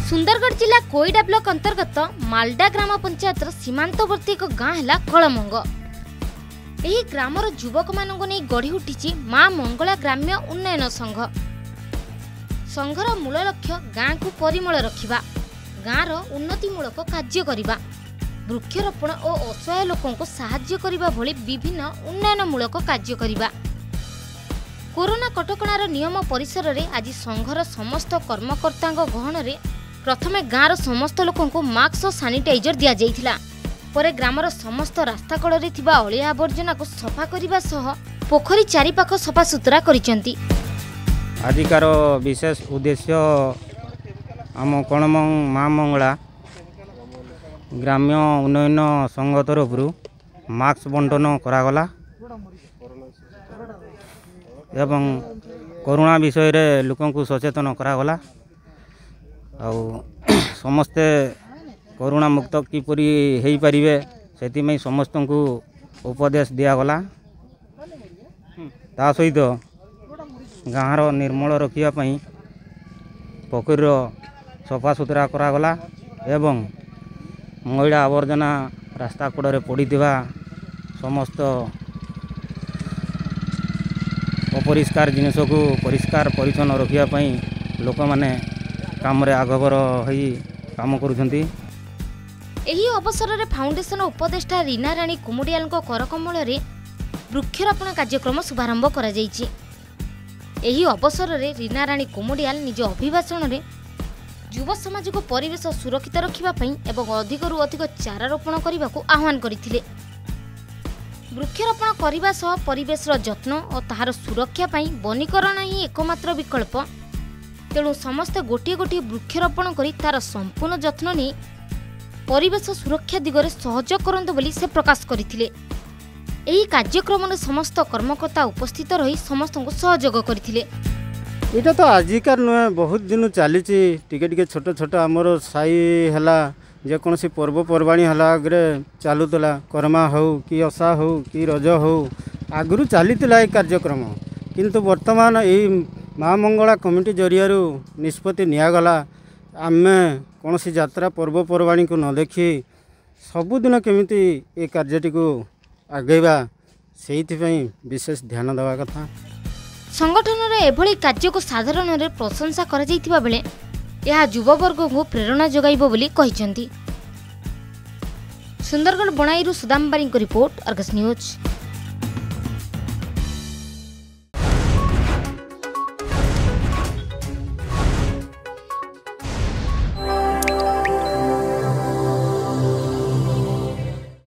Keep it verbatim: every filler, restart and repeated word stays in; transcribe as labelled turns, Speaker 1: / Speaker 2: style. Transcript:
Speaker 1: सुंदरगढ़ जिला कोईडा ब्लॉक अंतर्गत मालडा ग्राम पंचायत सीमांतवर्ती एक गाँ है कलमंग। यह ग्रामर युवक मानक नहीं गढ़ी उठी माँ मंगला ग्राम्य उन्नयन संघ। संघर मूल लक्ष्य गाँ को परिमल रखा, गाँर उन्नतिमूलक कार्य करने, वृक्षरोपण और असहाय लोकों को साहाय्य करने भली विभिन्न उन्नयनमूलक कार्य करने। कोरोना कटकणार नियम परिसर में आज संघर समस्त कर्मकर्ता गहन में प्रथमे गाँर समस्त लोकों को मास्क और सानिटाइजर दि जाइथिला। परे ग्रामर समस्त रास्ता कड़े थिबा अलिया आवर्जना को सफा करने सह पोखरी चारिपाख सफा सुतरा करिसेंती।
Speaker 2: आजिकार विशेष उद्देश्य आम कणमंग माँ मंगला ग्राम्य उन्नयन संघ तरफ मास्क बंटन करागला एवं कोरोना विषय रे लोकों को सचेतन करागला। आउ समस्ते कोरोना मुक्त किपरि हेई परिबे सेति समस्त को उपदेश दियागला। ता सहित गाँर निर्मल रखापी पोखर सफा सुतरा करागला एवं मैला आवर्जना रास्ता कड़े पड़ी समस्त अपरिष्कार जिनस को परिष्कार परिच्छन्न रखापी लोक मैंने काम रे आगभर होई काम करुछंती।
Speaker 1: एही अवसर रे फाउंडेशन उपदेष्टा रीना राणी कुमुडियाल करकमल रे वृक्षरोपण कार्यक्रम शुभारंभ करा जायछि। एही अवसर रे रीना राणी कुमुडियाल निज अभिभाषण रे युव समाज को परिवेश सुरक्षित रखिबा पई एवं अधिकरु अधिक चारा रोपण करने को आह्वान करथिले। वृक्षरोपण करने सह परिवेश जत्न और ताहार सुरक्षा पई वनीकरण ही एकमात्र विकल्प। तेणु समस्ते गोटे गोटे वृक्षरोपण करी तार संपूर्ण जत्न नहीं परिवेश सुरक्षा दिगरे सहयोग करंतु बोली से प्रकाश करथिले। एही कार्यक्रम में समस्त कर्मकर्ता उपस्थित रही समस्त को सहयोग करथिले।
Speaker 3: इटा तो आजिकार नुहे बहुत दिन चली टिके टिके छोट छोट आमर साई है जेकोसी पर्वपर्वाणी है आगे चलूला कर्मा हो कि असा हो कि रज हो आगु चली कार्यक्रम किंतु वर्तमान यही माँ मंगला कमिटी जरिया निष्पत्ति निगला आम कौन सी यात्रा पर्वपर्वाणी को न देखी सबुदिन केमिति ए कार्यटी को आगेबा से विशेष ध्यान देवा कथा।
Speaker 1: संगठन रे एभली कार्य को साधारण रे प्रशंसा करा जाइतिबा बेले यह युववर्ग को प्रेरणा जगाइबो बोली कहिसेंती। सुंदरगढ़ बनाईरु सुदामबारी को रिपोर्ट, अर्गस न्यूज।